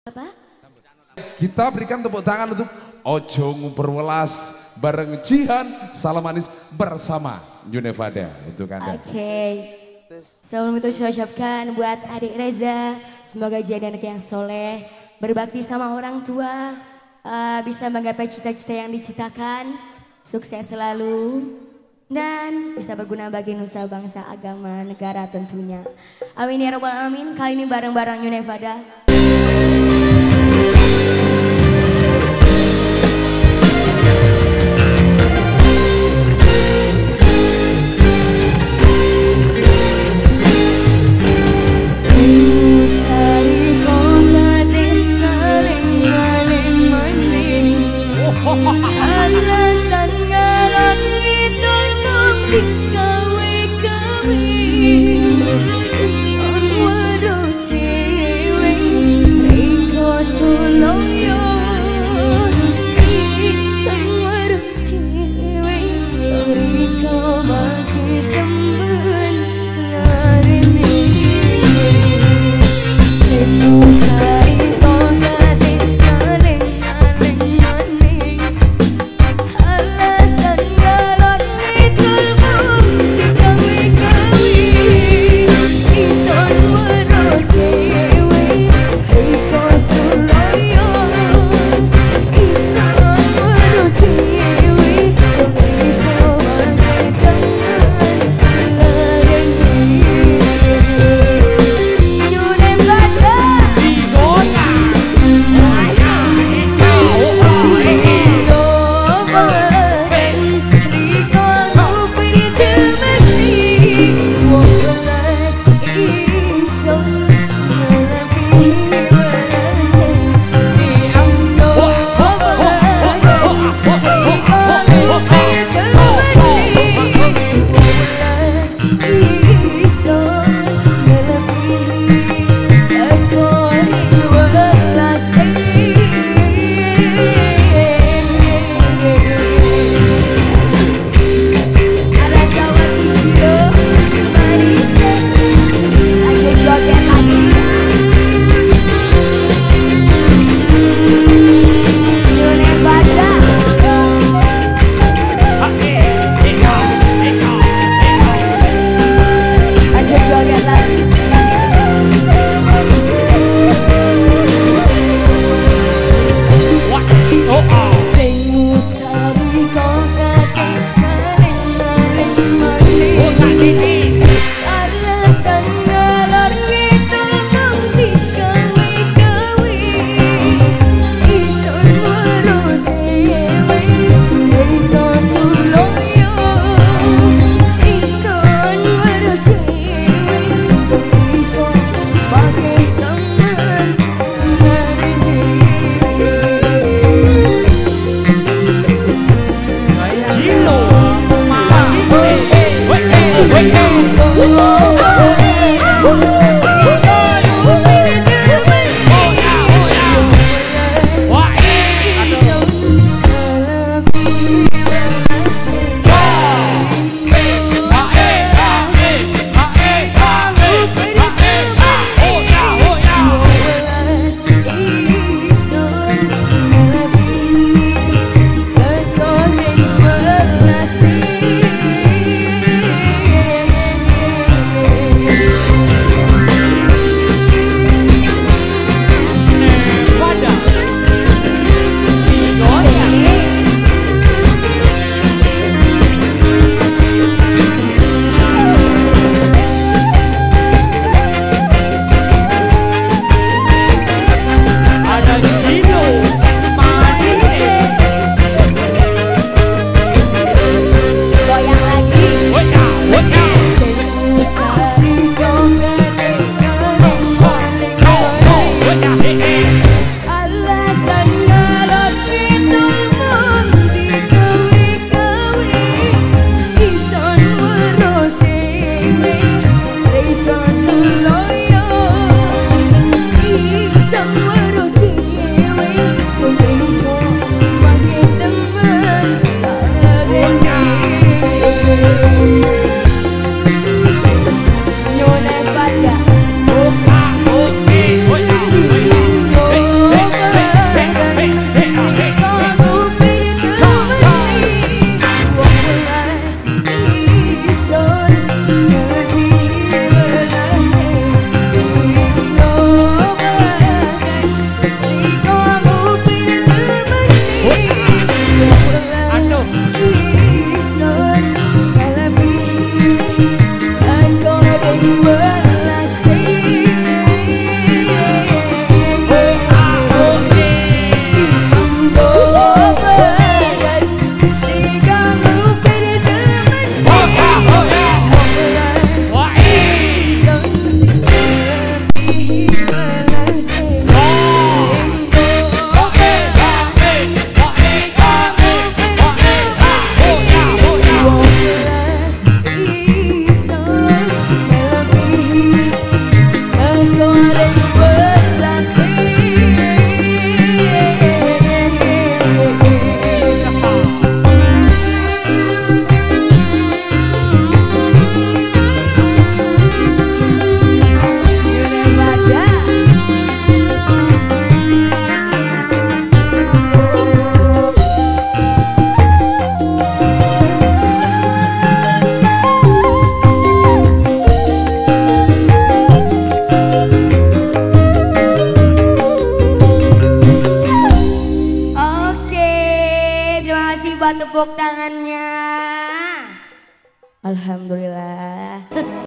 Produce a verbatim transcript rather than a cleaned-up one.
Apa? Kita berikan tepuk tangan untuk Ojo Nguber Welas bareng Jihan Salamanis bersama Yunevada untuk Anda. Oke. Okay. Sebelum itu saya ucapkan buat adik Reza, semoga jadi anak yang soleh, berbakti sama orang tua, uh, bisa menggapai cita-cita yang dicitakan, sukses selalu, dan bisa berguna bagi nusa bangsa, agama, negara tentunya. Amin ya robbal alamin. Kali ini bareng-bareng Yunevada. Alasan ngalang itu dikawe kami son waduh cewek tepuk tangannya. Alhamdulillah.